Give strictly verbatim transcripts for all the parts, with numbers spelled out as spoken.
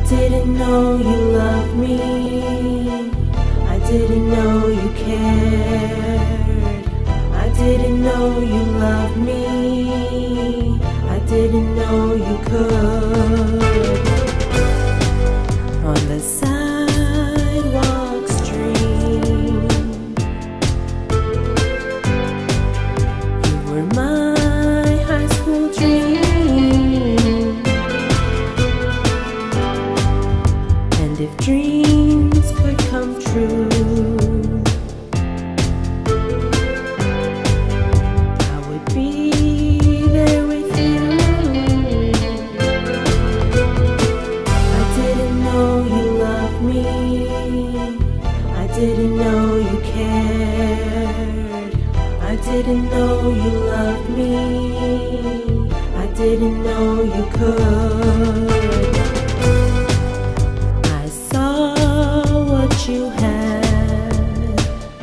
didn't know you loved me. I didn't know you cared. I didn't know you loved me. I didn't know you could. On the sidewalk stream, you were my high school dream. And if dreams could come true, I would be there with you. I didn't know you loved me. I didn't know you cared. I didn't know you loved me. I didn't know you could. You had,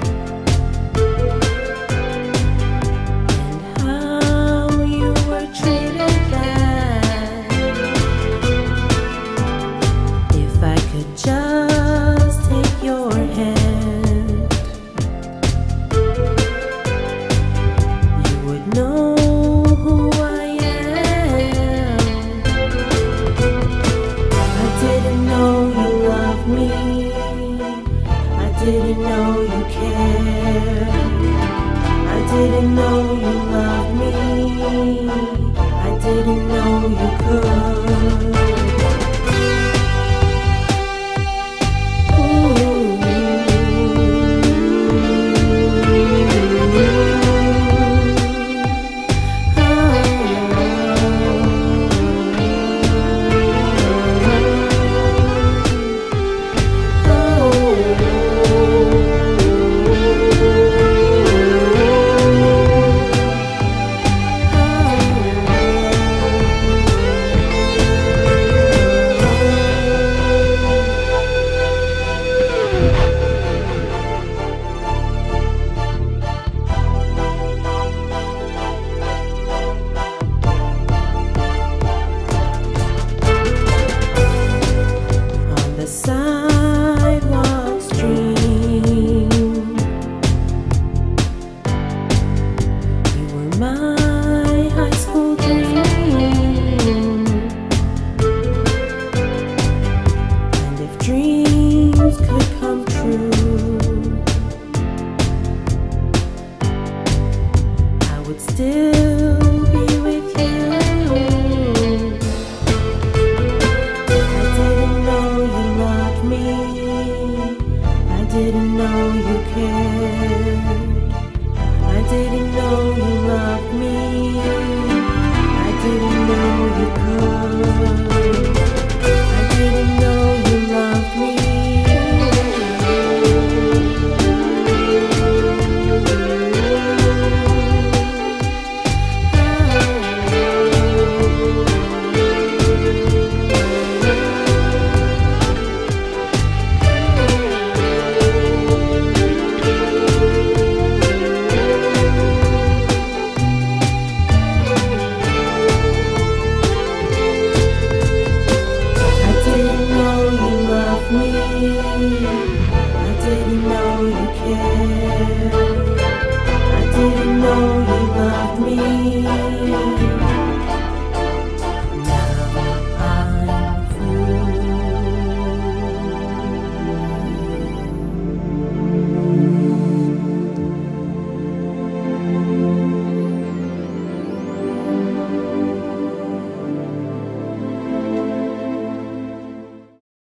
and how you were treated bad. If I could just take your hand, you would know who I am. I didn't know you loved me. I didn't know you cared. I didn't know you loved me. I didn't know you could.